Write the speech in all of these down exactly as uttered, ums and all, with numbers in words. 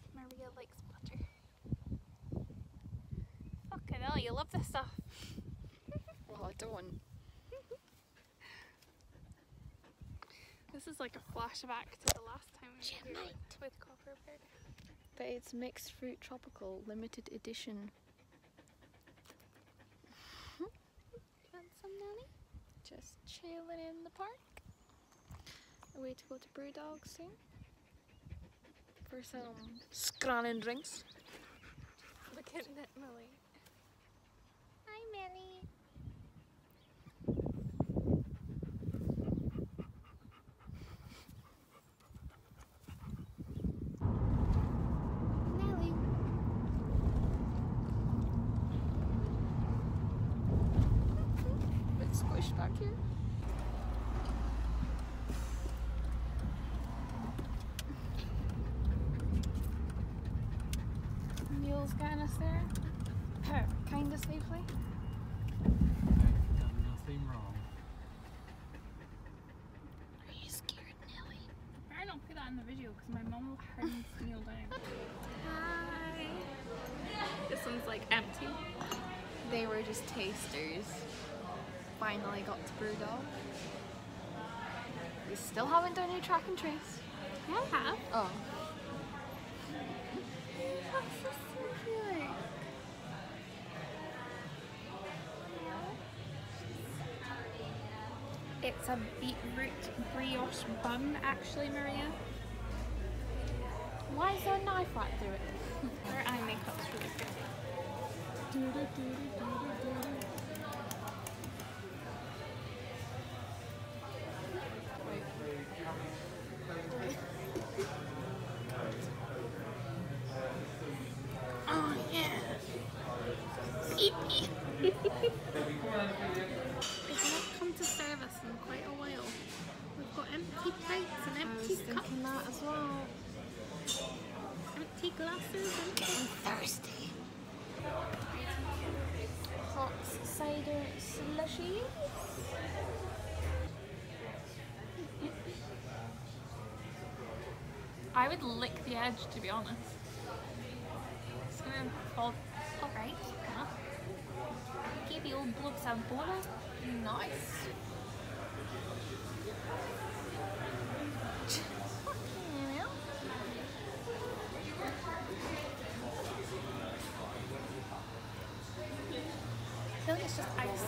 if Maria likes butter. Fucking hell, you love this stuff. Well, I don't. This is like a flashback to the last time we were here with Copperbird. But it's mixed fruit tropical, limited edition. Want some, Nanny? Just chilling in the park. Away to go to Brewdog soon. For some scranning drinks. Look at it, Millie. Hi, Millie. Nelly. Bit squished back here. Neil's getting us there. Kinda safely. Done nothing wrong. Are you scared, Nelly? Better not put that in the video because my mum will hunt Neil down. Hi. This one's like empty. They were just tasters. Finally got to Brewdog. We still haven't done your track and trace. I have. Oh. That's so cute. It's a beetroot brioche bun, actually, Maria. Why is there a knife right through it? Her eye makeup's really pretty. Oh yeah. They've not come to serve us in quite a while. We've got empty plates and empty cups. That as well. Empty glasses. Empty. I'm thirsty. Hot cider slushy. I would lick the edge, to be honest. It's gonna fall alright. Huh? Give the old blokes a boner. Nice. I feel like it's just ice.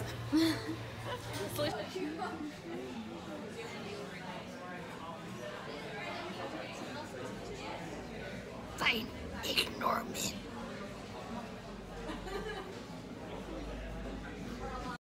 Fine, ignore me.